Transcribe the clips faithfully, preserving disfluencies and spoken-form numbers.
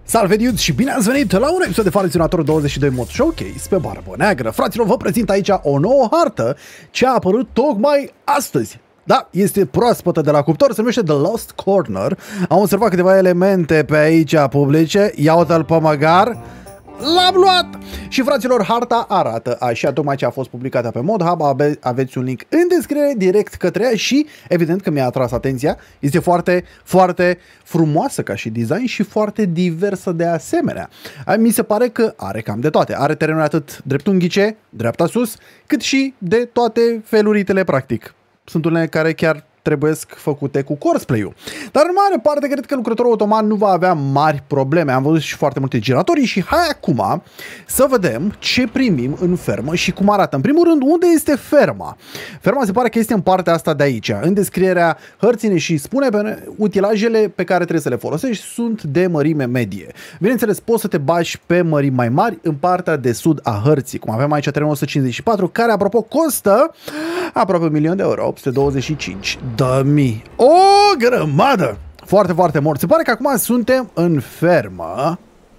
Salve dudes și bine ați venit la un episod de Falecționator douăzeci și doi Mod Showcase pe Barbă Neagră. Fraților, vă prezint aici o nouă hartă ce a apărut tocmai astăzi. Da, este proaspătă de la cuptor, se numește The Lost Corner. Am observat câteva elemente pe aici publice. Ia uite-l pe măgar. L-am luat! Și fraților, harta arată așa, tocmai ce a fost publicată pe ModHub, ave aveți un link în descriere direct către ea și evident că mi-a atras atenția, este foarte, foarte frumoasă ca și design și foarte diversă de asemenea. Mi se pare că are cam de toate, are terenuri atât dreptunghice, dreapta sus, cât și de toate feluritele practic. Sunt unele care chiar trebuiesc făcute cu cosplay-ul. Dar în mare parte cred că lucrătorul automat nu va avea mari probleme. Am văzut și foarte multe giratorii și hai acum să vedem ce primim în fermă și cum arată. În primul rând, unde este ferma? Ferma se pare că este în partea asta de aici. În descrierea hărții și spune pe utilajele pe care trebuie să le folosești sunt de mărime medie. Bineînțeles, poți să te bagi pe mărimi mai mari în partea de sud a hărții, cum avem aici terenul o sută cincizeci și patru, care apropo costă aproape un milion de euro, opt sute douăzeci și cinci de mii. O grămadă! Foarte, foarte mult. Se pare că acum suntem în fermă.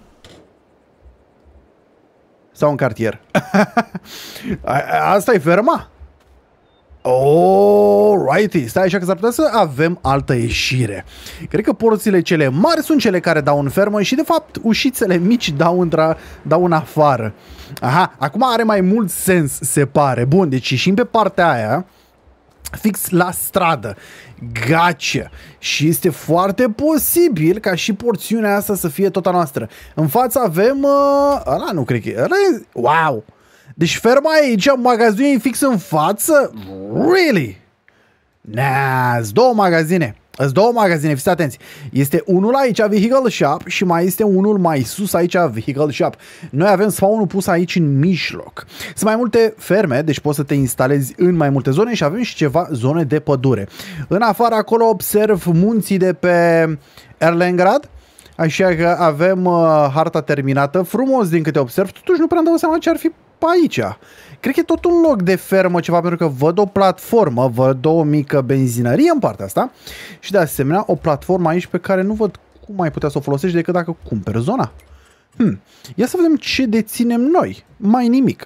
Sau în cartier. Asta e ferma? Alrighty, stai așa că s-ar putea să avem altă ieșire. Cred că porțile cele mari sunt cele care dau în fermă și de fapt ușițele mici dau, întra, dau în afară. Aha, acum are mai mult sens, se pare. Bun, deci ieșim pe partea aia fix la stradă. Gace. Și este foarte posibil ca și porțiunea asta să fie tot a noastră. În față avem uh, ăla nu cred că e, ăla e, wow. Deci ferma e aici, magazinul e fix în față? Really? Nah, sunt două magazine. Sunt două magazine, fiți atenți. Este unul aici, Vehicle Shop, și mai este unul mai sus aici, Vehicle Shop. Noi avem spawnul pus aici în mijloc. Sunt mai multe ferme, deci poți să te instalezi în mai multe zone și avem și ceva zone de pădure. În afară acolo observ munții de pe Erlengrad. Așa că avem uh, harta terminată. Frumos din câte observ, totuși nu prea-mi dau seama ce ar fi pe aici. Cred că e tot un loc de fermă ceva, pentru că văd o platformă, văd o mică benzinărie în partea asta și de asemenea o platformă aici pe care nu văd cum mai putea să o folosești decât dacă cumperi zona. Hmm. Ia să vedem ce deținem noi. Mai nimic.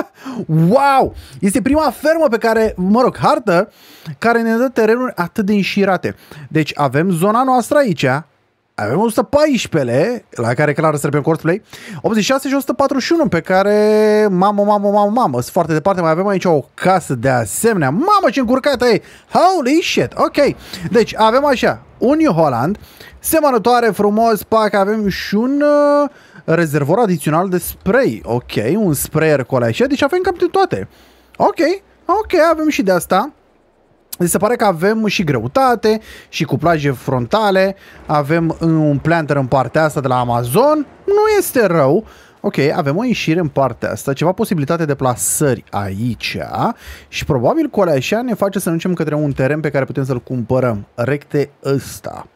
Wow! Este prima fermă pe care, mă rog, hartă care ne dă terenuri atât de înșirate. Deci avem zona noastră aici. Avem o sută paisprezece, la care clar să pe cosplay, optzeci și șase și o sută patruzeci și unu, pe care, mamă, mamă, mamă, mamă, sunt foarte departe, mai avem aici o casă de asemenea. Mamă, ce încurcată e! Holy shit! Ok, deci avem așa, un New Holland, semănătoare, frumos, pac, avem și un uh, rezervor adițional de spray. Ok, un sprayer cu alea așa, deci avem cam de toate. Ok, ok, avem și de asta. Deci se pare că avem și greutate și cuplaje frontale, avem un planter în partea asta de la Amazon, nu este rău. Ok, avem o ieșire în partea asta, ceva posibilitate de plasări aici și probabil cu alea așa ne face să ne ducem către un teren pe care putem să-l cumpărăm, recte ăsta.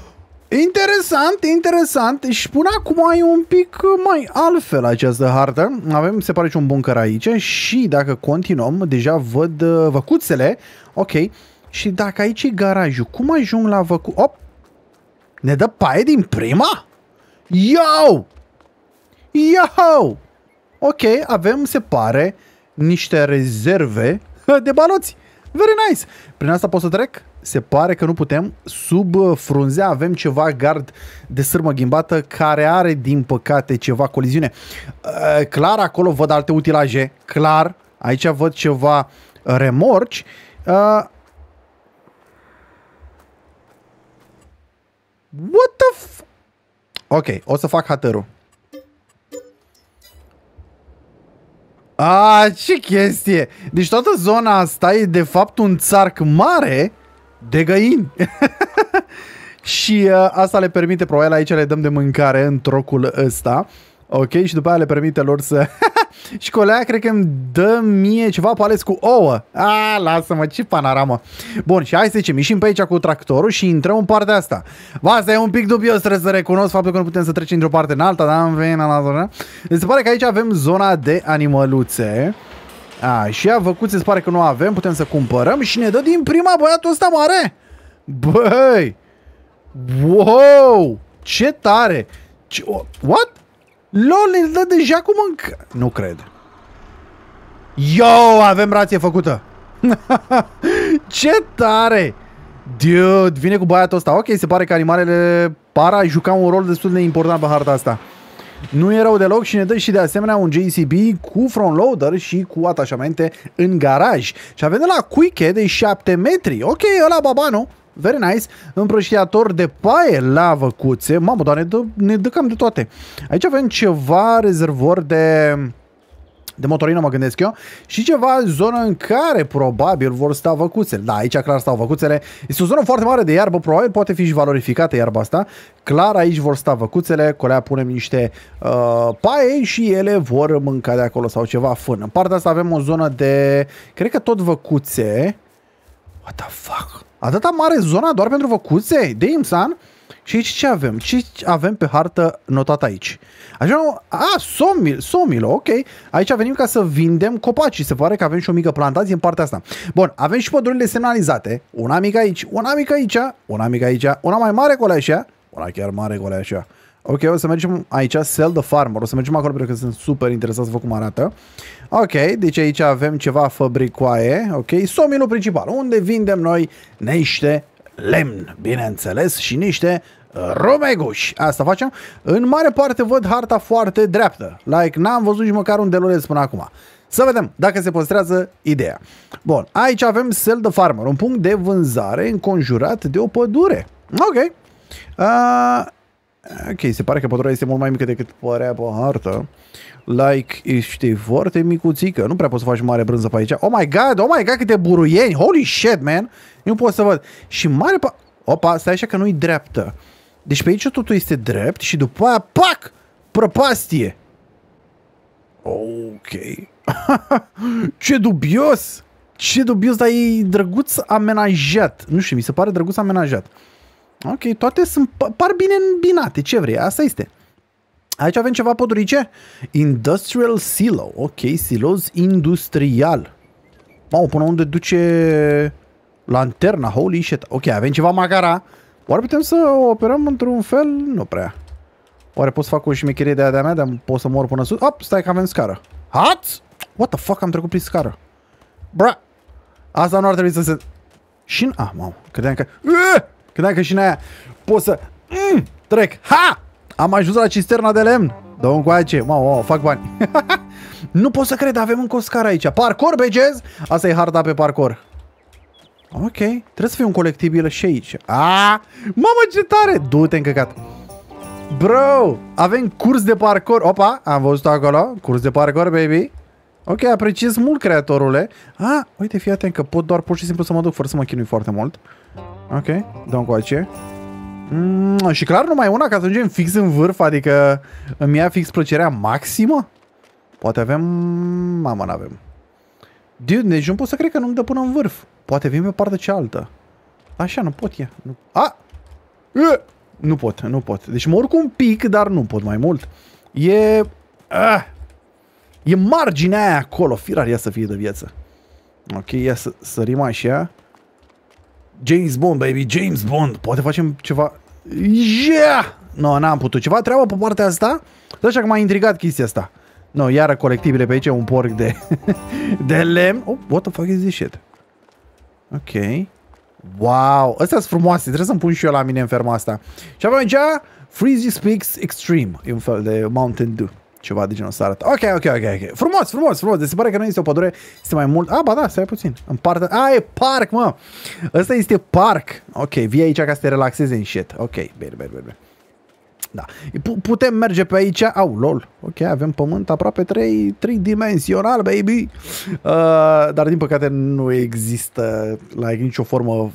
Interesant, interesant. Și până acum e un pic mai altfel această hartă. Avem, se pare, și un bunker aici și dacă continuăm, deja văd uh, văcuțele. Ok. Și dacă aici e garajul, cum ajung la văcu... Op! Ne dă paie din prima? Yo! Yo! Ok, avem, se pare, niște rezerve de baloți. Very nice. Prin asta pot să trec? Se pare că nu putem. Sub frunze avem ceva gard de sârmă ghimbată care are, din păcate, ceva coliziune. Uh, clar, acolo văd alte utilaje. Clar, aici văd ceva remorci. Uh, what the f... Ok, o să fac hatărul. A, ce chestie! Deci toată zona asta e de fapt un țarc mare de găini. Și uh, asta le permite, probabil aici le dăm de mâncare în trocul ăsta. Ok, și după aia le permite lor să... Și colea cred că îmi dă mie ceva pales cu ouă. A, lasă-mă, ce panoramă. Bun, și hai să zicem, ieșim pe aici cu tractorul și intrăm în partea asta. Ba, asta e un pic dubios, trebuie să recunosc faptul că nu putem să trecem într-o parte în alta, dar în vena la zona. Deci se pare că aici avem zona de animăluțe. A, și a văcuțe se pare că nu avem, putem să cumpărăm și ne dă din prima băiatul ăsta mare. Băi! Wow! Ce tare! Ce, what? LOL, ne dă deja cu mâncă. Nu cred. Yo, avem rație făcută. Ce tare. Dude, vine cu băiatul ăsta. Ok, se pare că animalele par a juca un rol destul de important pe harta asta. Nu e rău deloc și ne dă și de asemenea un J C B cu front loader și cu atașamente în garaj. Și avem de la Quick de șapte metri. Ok, ăla babanu. Very nice. Împrăștiator de paie la văcuțe. Mamă, dar ne dă, ne dă cam de toate. Aici avem ceva rezervor de... de motorină, mă gândesc eu, și ceva zonă în care probabil vor sta văcuțele. Da, aici clar stau văcuțele. Este o zonă foarte mare de iarbă, probabil poate fi și valorificată iarba asta. Clar aici vor sta văcuțele, colea punem niște uh, paie și ele vor mânca de acolo sau ceva fân. În partea asta avem o zonă de, cred că tot văcuțe. What the fuck? Atâta mare zona doar pentru văcuțe? Damn, son. Și aici ce avem? Ce avem pe hartă notat aici? Așa, a, somil, somil, ok. Aici venim ca să vindem copaci. Se pare că avem și o mică plantație în partea asta. Bun, avem și pădurile semnalizate. Una mică aici, una mică aici, una mică aici, una mai mare cu așa, una chiar mare cu așa. Ok, o să mergem aici, sell the farmer. O să mergem acolo pentru că sunt super interesat să văd cum arată. Ok, deci aici avem ceva fabricoaie. Ok, somilul principal, unde vindem noi niște lemn, bineînțeles, și niște romeguși. Asta facem. În mare parte văd harta foarte dreaptă. Like, n-am văzut nici măcar un deloreț până acum. Să vedem dacă se păstrează ideea. Bun, aici avem sell the farmer, un punct de vânzare înconjurat de o pădure. Ok. Uh, ok, se pare că pădurea este mult mai mică decât părea pe hartă. Like, ești foarte micuțică. Nu prea poți să faci mare brânză pe aici. Oh my god, oh my god, câte buruieni. Holy shit, man. Nu pot să văd. Și mare pa... Opa, stai așa că nu-i dreaptă. Deci pe aici totul este drept și după aia, pac, prăpastie. Ok. Ce dubios. Ce dubios, dar e drăguț amenajat. Nu știu, mi se pare drăguț amenajat. Ok, toate sunt, par bine îmbinate. Ce vrei? Asta este. Aici avem ceva pădurice. Industrial silo. Ok, silos industrial. Mamă, până unde duce lanterna? Holy shit. Ok, avem ceva magara. Oare putem să operăm într-un fel? Nu prea. Oare pot să fac o șmecherie de aia de-a mea? De pot să mor până sus? Op, stai că avem scară. Hați? What the fuck? Am trecut prin scară. Bra. Asta nu ar trebui să se... Și... Ah, mamă. Credeam că... Uh! Credeam că și în aia pot să... Mm! Trec. Ha! Am ajuns la cisterna de lemn. Dă-o încoace. Mamă, mamă, fac bani. Nu pot să cred, avem încă o scară aici. Parkour, begez! Asta e harta pe parkour. Ok, trebuie să fie un colectibil și aici. Ah, mamă, ce tare! Du-te încăcat. Bro, avem curs de parkour. Opa, am văzut acolo. Curs de parkour, baby. Ok, apreciez mult, creatorule. Ah, uite, fii atent că pot doar pur și simplu să mă duc fără să mă chinui foarte mult. Ok, dă-mi coace. Mm, și clar numai una ca să ajungem fix în vârf, adică îmi ia fix plăcerea maximă? Poate avem... Mamă, n-avem. Dude, deci nu pot să cred că nu-mi dă până în vârf. Poate vin pe partea cealaltă. Așa, nu pot ea. Nu... A! Uh! Nu pot, nu pot. Deci mă urc un pic, dar nu pot mai mult. E... Ah! E marginea aia acolo. Firar ea să fie de viață. Ok, ia să sărim așa. James Bond, baby, James Bond. Poate facem ceva... Yeah! Nu, no, n-am putut. Ceva treabă pe partea asta? Așa că m-a intrigat chestia asta. No, iară colectibile pe aici, un porc de, de lemn. Oh, what the fuck is this shit? Ok. Wow, astea sunt frumoase. Trebuie să-mi pun și eu la mine în ferma asta. Și avem aici Freezy Peaks Extreme. E un fel de Mountain Dew. Ceva de genul ăsta arată. Ok, ok, ok, ok. Frumos, frumos, frumos. Deci se pare că nu este o pădure, este mai mult. Ah, ba da, stai puțin. În partea... Ah, e parc, mă. Ăsta este parc. Ok, vii aici ca să te relaxezi în shit. Ok, bine, bine, bine. Da. P putem merge pe aici. Au, lol. Ok, avem pământ aproape trei tridimensional, baby. Uh, dar din păcate nu există la like, nicio formă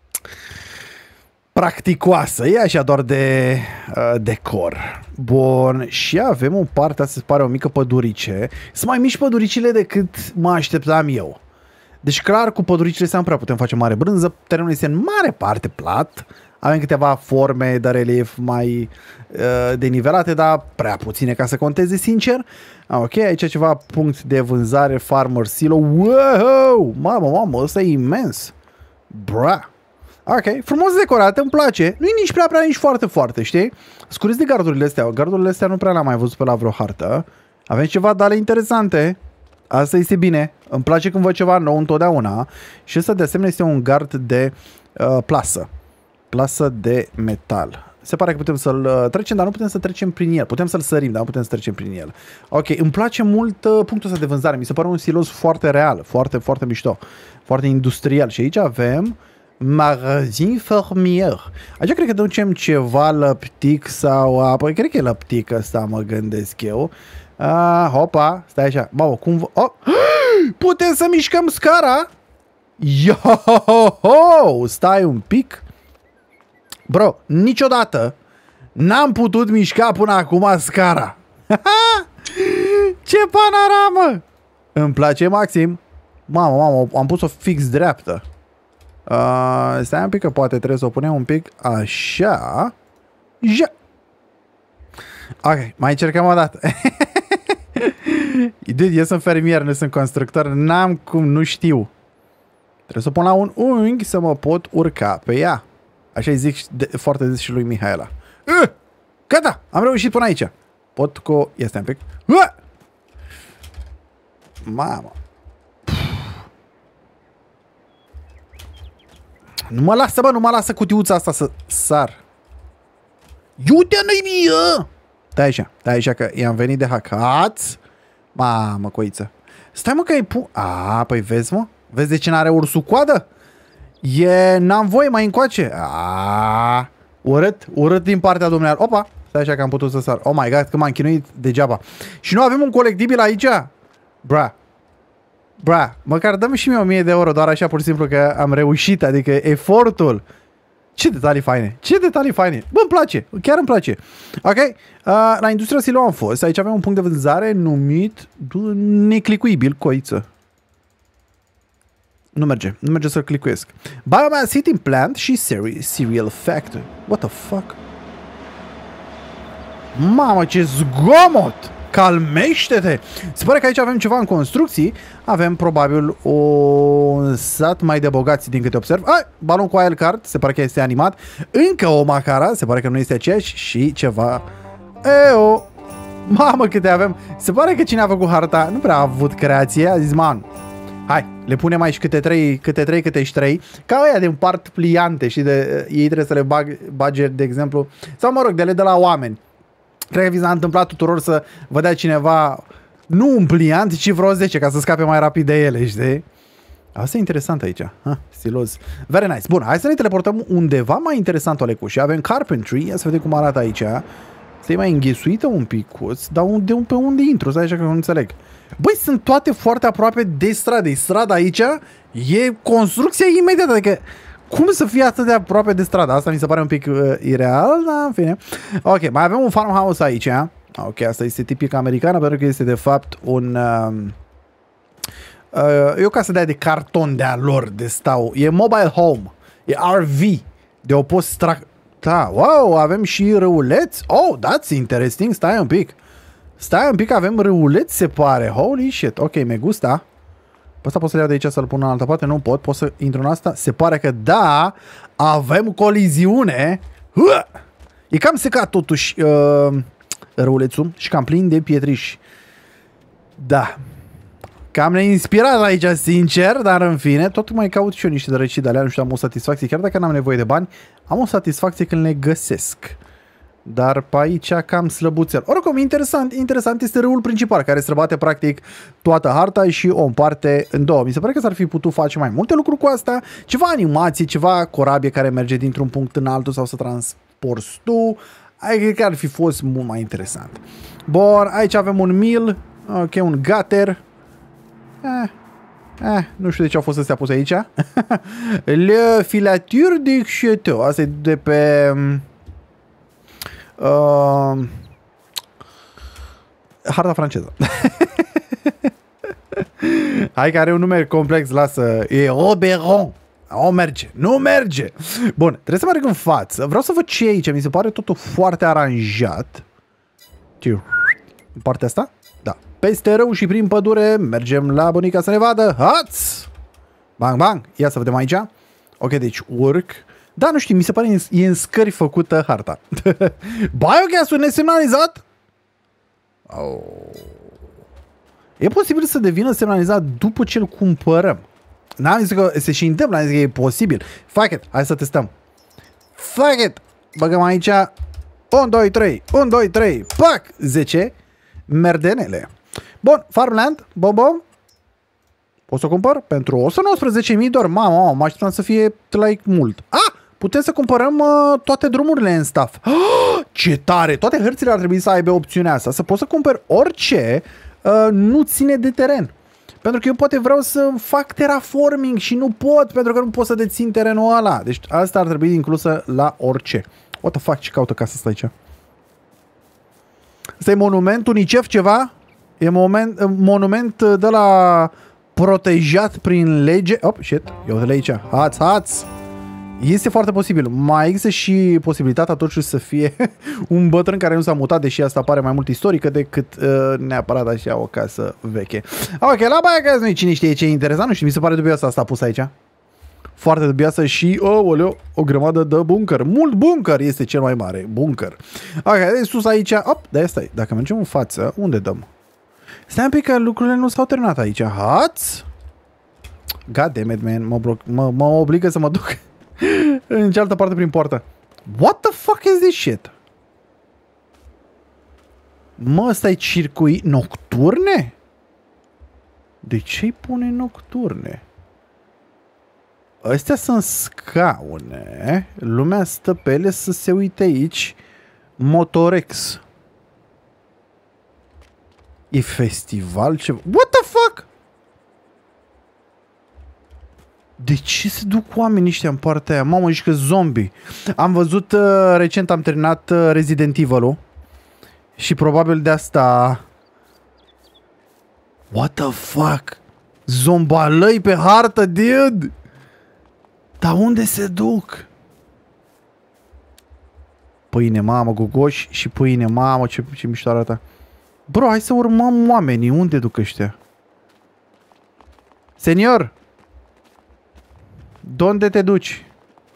practicoasă. E așa doar de uh, decor. Bun. Și avem o parte, asta se pare o mică pădurice. Sunt mai mici păduricile decât mă așteptam eu. Deci clar, cu păduricile astea nu prea putem face mare brânză. Terenul este în mare parte plat. Avem câteva forme de relief mai uh, denivelate, dar prea puține ca să conteze, sincer. Ok, aici ceva punct de vânzare, Farmer Silo. Wow! Mamă, mamă, ăsta e imens. Bra! Ok, frumos decorat, îmi place. Nu e nici prea prea, nici foarte foarte, știi? Scuriți de gardurile astea. Gardurile astea nu prea le-am mai văzut pe la vreo hartă. Avem ceva dale interesante. Asta este bine. Îmi place când văd ceva nou întotdeauna. Și ăsta de asemenea este un gard de uh, plasă. Plasă de metal. Se pare că putem să-l uh, trecem, dar nu putem să trecem prin el. Putem să-l sărim, dar nu putem să trecem prin el. Ok, îmi place mult uh, punctul ăsta de vânzare. Mi se pare un silos foarte real. Foarte, foarte mișto. Foarte industrial. Și aici avem magazin fermier. Aici cred că ducem ceva lăptic sau apă. Cred că e lăptic ăsta, mă gândesc eu. Ah, hopa, stai așa. Mamă, cum... Oh. Putem să mișcăm scara? Yo-ho-ho! Stai un pic. Bro, niciodată n-am putut mișca până acum scara. Ce panoramă! Îmi place maxim. Mamă, mamă, am pus-o fix dreaptă. Uh, stai un pic că poate trebuie să o punem un pic așa. Ja. Ok, mai încercăm o dată. Dude, eu sunt fermier, nu sunt constructor. N-am cum, nu știu. Trebuie să o pun la un unghi să mă pot urca pe ea. Așa-i zic de, foarte des și lui Mihaela. Uh, gata, am reușit până aici. Pot cu... Este un pic. Uh! Mamă. Nu mă lasă, bă, nu mă lasă cutiuța asta să sar. Iute, nu-i mie! Stai așa, stai așa că i-am venit de hacați. Mamă, coiță. Stai mă că e pu... A, păi vezi, mă? Vezi de ce n-are ursul coadă? E... N-am voie mai încoace. A, urât, urât din partea dumneavoastră. Opa, stai așa că am putut să sar. Oh my god, că m-am chinuit degeaba. Și nu avem un colectibil aici? Bra. Bra, măcar dă-mi și mie o mie de euro, doar așa pur și simplu că am reușit, adică efortul. Ce detalii faine, ce detalii faine. Bă, îmi place, chiar îmi place. Ok, uh, la Industria Silo am fost, aici avem un punct de vânzare numit neclicuibil, coiță. Nu merge, nu merge să-l clicuiesc. Biomass Heating Plant și Cereal Factory. What the fuck? Mamă, ce zgomot! Calmește-te! Se pare că aici avem ceva în construcții. Avem probabil un sat mai de bogați din câte observ. Ai, balon cu wildcard, se pare că este animat. Încă o macara, se pare că nu este aceeași. Și ceva... Eo! Mamă, câte avem! Se pare că cine a făcut harta nu prea a avut creație. A zis, man, hai, le punem aici câte trei, câte trei, câte trei. Ca aia de împart pliante și de, ei trebuie să le bag, bage, de exemplu. Sau mă rog, de le de la oameni. Cred că vi s-a întâmplat tuturor să vă dea cineva nu un pliant, ci vreo zece ca să scape mai rapid de ele, știi? Asta e interesant aici. Ha, stilos. Very nice. Bun, hai să ne teleportăm undeva mai interesant, Olecuș. Avem carpentry. Ia să vedem cum arată aici. Să-i mai înghesuită un picuț, dar unde, pe unde intru? Stai așa că nu înțeleg. Băi, sunt toate foarte aproape de stradă. Strada aici e construcția imediată, adică cum să fie atât de aproape de stradă? Asta mi se pare un pic uh, ireal, dar în fine. Ok, mai avem un farmhouse aici. Ok, asta este tipic americană, pentru că este de fapt un... Uh, uh, e o casă de aia de carton de-a lor, de stau. E mobile home. E R V. De o poți tra... Da, wow, avem și râuleți. Oh, that's interesting. Stai un pic. Stai un pic, avem râuleți, se pare. Holy shit. Ok, me gusta. Pe ăsta pot să-l iau de aici să-l pun în altă parte? Nu pot. Pot să intru în asta? Se pare că da. Avem coliziune. E cam secat totuși uh, râulețul și cam plin de pietriși. Da. Cam neinspirat aici, sincer, dar în fine, tot mai caut și eu niște drăcii de alea, nu știu, am o satisfacție, chiar dacă n-am nevoie de bani, am o satisfacție când le găsesc. Dar pe aici cam slăbuțel. Oricum, interesant, interesant este râul principal, care străbate practic toată harta și o împarte în două. Mi se pare că s-ar fi putut face mai multe lucruri cu asta, ceva animație, ceva corabie care merge dintr-un punct în altul sau să transporti tu. Cred că ar fi fost mult mai interesant. Bun, aici avem un mill, ok, un gutter. Eh, eh, nu știu de ce au fost astea puse aici. Le filature de Cheteau. Asta e de pe... Uh, harta franceză. Hai că are un nume complex, lasă. E Oberon. O merge. Nu merge. Bun, trebuie să merg în față. Vreau să văd ce e aici. Mi se pare totul foarte aranjat. Ce? În partea asta? Da. Peste râu și prin pădure mergem la bunica să ne vadă. Hați! Bang, bang. Ia să vedem aici. Ok, deci urc. Da, nu știu, mi se pare e în scări făcută harta. Biogas-ul nesemnalizat? Oh. E posibil să devină semnalizat după ce îl cumpărăm. N-am zis că se și întâmplă, am zis că e posibil. Fuck it, hai să testăm. Fuck it! Băgăm aici unu, doi, trei, unu, doi, trei, pac! zece merdenele. Bun, Farmland, bom, bom. O să cumpăr pentru o sută nouăsprezece mii doar. Mamă, mamă, mă așteptam să fie like mult. Ah, putem să cumpărăm uh, toate drumurile în staff. Oh, ce tare! Toate hărțile ar trebui să aibă opțiunea asta. Să poți să cumperi orice uh, nu ține de teren. Pentru că eu poate vreau să fac terraforming și nu pot, pentru că nu pot să dețin terenul ăla. Deci asta ar trebui inclusă la orice. What the fuck, ce caută casa asta aici? Asta e monument UNICEF ceva? E moment, monument de la protejat prin lege. Oh, shit, eu de aici. Hați, hați! Este foarte posibil. Mai există și posibilitatea totuși să fie un bătrân care nu s-a mutat, deși asta pare mai mult istorică decât uh, neapărat așa o casă veche. Ok, la Biogas nu-i cine știe ce e interesant, nu știu, mi se pare dubioasă asta pus aici. Foarte dubioasă și, oh, oleo, o grămadă de bunker. Mult bunker este cel mai mare. Bunker. Ok, de sus aici. Op, de stai. Dacă mergem în față, unde dăm? Stai un pic că lucrurile nu s-au terminat aici. Hați? God damn it, man. Mă, bloc, mă, mă obligă să mă duc în cealaltă parte prin poartă. What the fuck is this shit? Mă, ăsta e circuit nocturne? De ce-i pune nocturne? Astea sunt scaune. Lumea stă pe ele să se uite aici. Motorex. E festival ceva. What the fuck? De ce se duc oamenii ăștia în partea aia? Mamă, zici că zombie. Am văzut, uh, recent am terminat uh, Resident Evil-ul. Și probabil de asta... What the fuck? Zombalăi pe hartă, dude! Dar unde se duc? Pâine, mamă, gogoși și pâine, mamă, ce, ce mișto arată. Bro, hai să urmăm oamenii. Unde duc ăștia? Senior! De-unde te duci?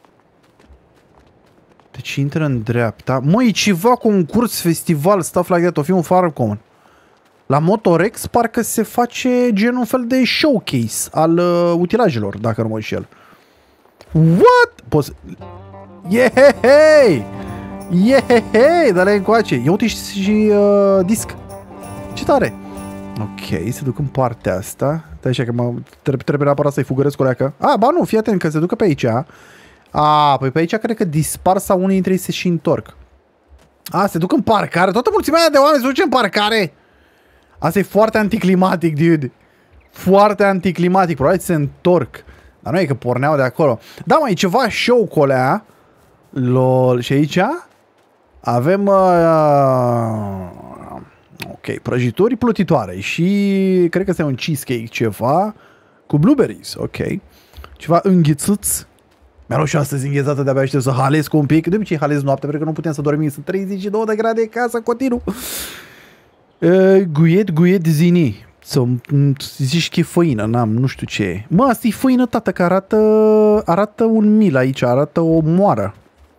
Deci intră în dreapta. Măi, e ceva concurs, festival, stuff like that. O fi un farm common. La Motorex parcă se face gen un fel de showcase al uh, utilajelor, dacă nu mă înșel. What? Poți... Yehehei! Yehehei! Dă-le încoace. Ia uite și uh, disc. Ce tare! Ok, se duc în partea asta. Stai așa că mă, trebuie, trebuie neapărat să-i fugăresc o leacă. Ah, ba nu, fii atent că se ducă pe aici. Ah, păi pe aici cred că dispar sau unii dintre ei se și întorc. Ah, se duc în parcare. Toată mulțimea de oameni se duce în parcare. Asta e foarte anticlimatic, dude. Foarte anticlimatic. Probabil se întorc. Dar nu e că porneau de acolo. Da, mai e ceva show colea. Lol. Și aici avem... Uh, ok, prăjituri plutitoare. Și cred că este un cheesecake ceva cu blueberries. Ok. Ceva înghețuți. Mi-a și astăzi înghețată, de-abia aștept să halesc un pic. De obicei halez noaptea, pentru că nu putem să dormim. Sunt treizeci și două de grade în casa, continuu. Uh, guiet, guiet zini. Să zici că e făină, n-am, nu știu ce e. Mă, asta e făină, tată, că arată, arată un mil aici, arată o moară.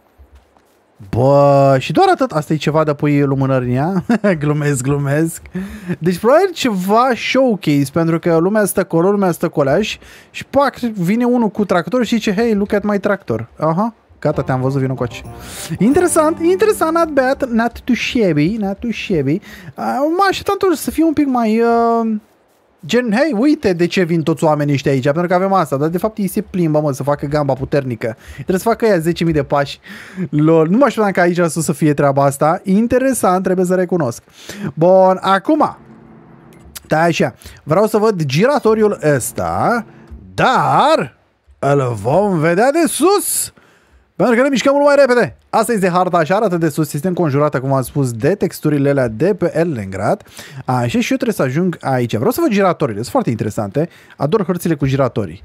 Bă, și doar atât. Asta e ceva de pui lumânări în ea. Glumesc, glumesc. Deci probabil ceva showcase, pentru că lumea stă acolo, lumea stă coleaș și pac, vine unul cu tractor și zice, hey, look at my tractor. Aha, gata, te-am văzut, vină coace. Interesant, interesant, not bad, not too shabby, not too shabby. Uh, mă așteptam totuși să fie un pic mai... Uh, gen, hei, uite de ce vin toți oamenii ăștia aici, pentru că avem asta, dar de fapt ei se plimbă, mă, să facă gamba puternică. Trebuie să facă ea zece mii de pași. Lol, nu mă așteptam ca aici sus să fie treaba asta. Interesant, trebuie să recunosc. Bun, acum, da, așa, vreau să văd giratoriul ăsta, dar îl vom vedea de sus. Pentru că ne mișcăm mult mai repede. Asta este harta, așa arată de sus. Este înconjurată, cum am spus, de texturile alea de pe Erlengrad. Așa, și eu trebuie să ajung aici. Vreau să văd giratorile, sunt foarte interesante. Ador hărțile cu giratorii.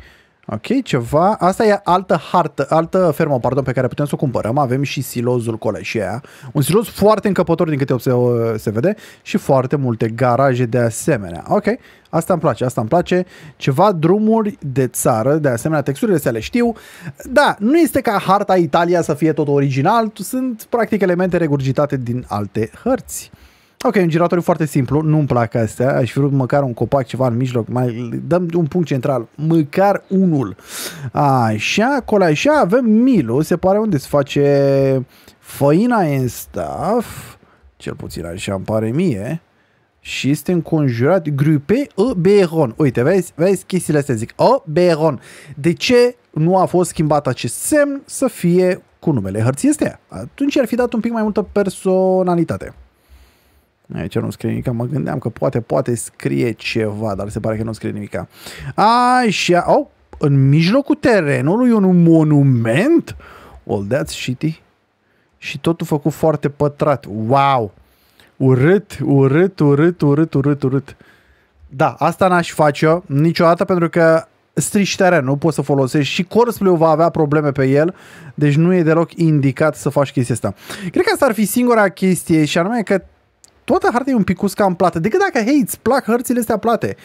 Ok, ceva. Asta e altă hartă, altă fermă, pardon, pe care putem să o cumpărăm. Avem și silozul Coleșea. Un siloz foarte încăpător din câte se, se vede și foarte multe garaje de asemenea. Ok, asta îmi place, asta îmi place. Ceva drumuri de țară, de asemenea texturile astea le știu. Da, nu este ca harta Italia să fie tot original, sunt practic elemente regurgitate din alte hărți. Ok, un giratoriu foarte simplu, nu-mi plac astea, aș fi vrut măcar un copac, ceva în mijloc, mai dăm un punct central, măcar unul. Așa, acolo așa, avem milul, se pare unde se face făina în stuff, cel puțin așa îmi pare mie, și este înconjurat, grupe Oberon. Uite, vezi, vezi chestiile astea, zic, Oberon. De ce nu a fost schimbat acest semn să fie cu numele hărții astea? Atunci ar fi dat un pic mai multă personalitate. Aici nu scrie nimic, mă gândeam că poate, poate scrie ceva, dar se pare că nu scrie nimic. Așa, oh, în mijlocul terenului un monument? Well, that's shitty. Și totul făcut foarte pătrat. Wow! Urât, urât, urât, urât, urât, urât. Da, asta n-aș face-o niciodată pentru că strici teren, nu poți să folosești și corsplay-ul va avea probleme pe el, deci nu e deloc indicat să faci chestia asta. Cred că asta ar fi singura chestie și anume că toată harta e un picuț cam plată. Decât dacă, hei, îți plac hărțile astea plate.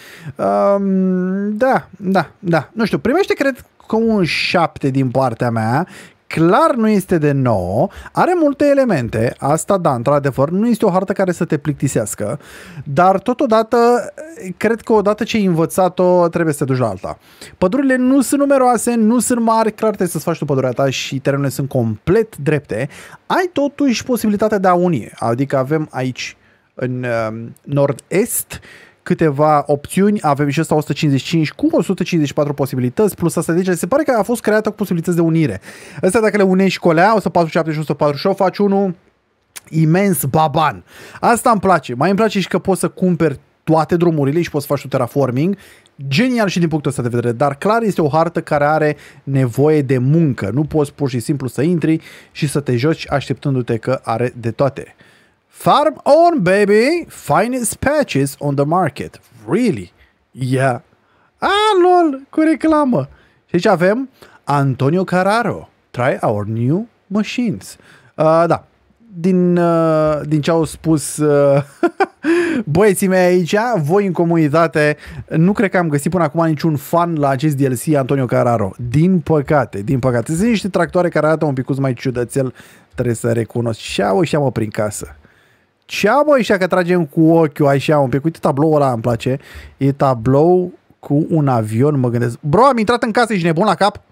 Um, da, da, da. Nu știu, primește, cred că un șapte din partea mea. Clar nu este de nouă. Are multe elemente. Asta, da, într-adevăr, nu este o hartă care să te plictisească. Dar, totodată, cred că odată ce ai învățat-o, trebuie să te duci la alta. Pădurile nu sunt numeroase, nu sunt mari. Clar trebuie să-ți faci tu pădurea ta și terenurile sunt complet drepte. Ai totuși posibilitatea de a uni. Adică avem aici în uh, nord-est câteva opțiuni, avem și ăsta o sută cincizeci și cinci cu o sută cincizeci și patru posibilități, plus asta, deci se pare că a fost creată cu posibilități de unire. Astea dacă le unești cu alea, o sută patruzeci și șapte și o sută patruzeci și opt, faci unul imens baban. Asta îmi place. Mai îmi place și că poți să cumperi toate drumurile și poți să faci tu terraforming. Genial și din punctul ăsta de vedere, dar clar este o hartă care are nevoie de muncă. Nu poți pur și simplu să intri și să te joci așteptându-te că are de toate. Farm on, baby! Finest patches on the market. Really? Yeah. Ah, lol, cu reclamă. Și aici avem Antonio Carraro. Try our new machines. Uh, da. Din, uh, din ce au spus uh, băieții mei aici, voi în comunitate, nu cred că am găsit până acum niciun fan la acest D L C Antonio Carraro. Din păcate, din păcate. Sunt niște tractoare care arată un picuț mai ciudățel, trebuie să recunosc. Și au ăștia mă prin casă. Ce-a bă ăștia că tragem cu ochiul așa un pic? Uite tabloul ăla îmi place. E tablou cu un avion, mă gândesc. Bro, am intrat în casă, ești nebun la cap?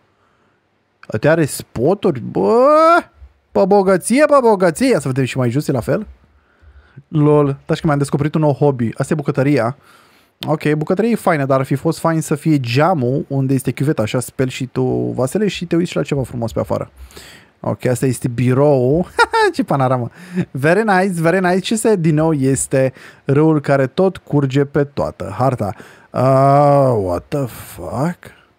Te are spoturi? Bă, pe bogăție, pe bogăție. Ia să vedem și mai jos, e la fel. Lol, dar că mi-am descoperit un nou hobby. Asta e bucătăria. Ok, bucătăria e faină, dar ar fi fost fain să fie geamul unde este chiuveta, așa speli și tu vasele și te uiți și la ceva frumos pe afară. Ok, asta este birou. Ce panoramă. Very nice, very nice. Ce se din nou este râul care tot curge pe toată harta. Uh, what the fuck?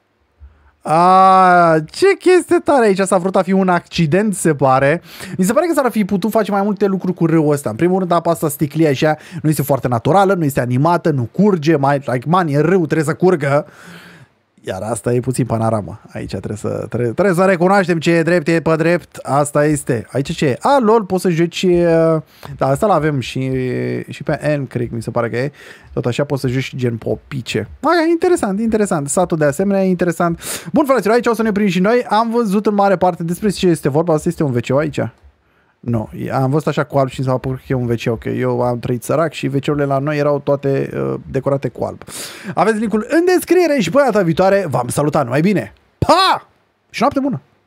Ah, ce chestie tare aici. S-a vrut a fi un accident, se pare. Mi se pare că s-ar fi putut face mai multe lucruri cu râul ăsta. În primul rând, apa asta sticlie așa, nu este foarte naturală, nu este animată, nu curge, mai like man, e râu, trebuie să curgă. Iar asta e puțin panoramă. Aici trebuie să, trebuie, trebuie să recunoaștem ce e drept, e pe drept. Asta este. Aici ce e? A, lol, poți să joci... Da, asta l-avem și, și pe N, cred, mi se pare că e. Tot așa poți să joci gen popice. Ah, interesant, interesant. Satul de asemenea e interesant. Bun, fraților, aici o să ne oprim și noi. Am văzut în mare parte despre ce este vorba. Asta este un ve ce aici. Nu, am văzut așa cu alb și mi s-a părut că e un ve ce, ok. Eu am trăit sărac și ve ce-urile la noi erau toate uh, decorate cu alb. Aveți linkul în descriere și pe data viitoare v-am salutat, numai bine! Pa! Și noapte bună!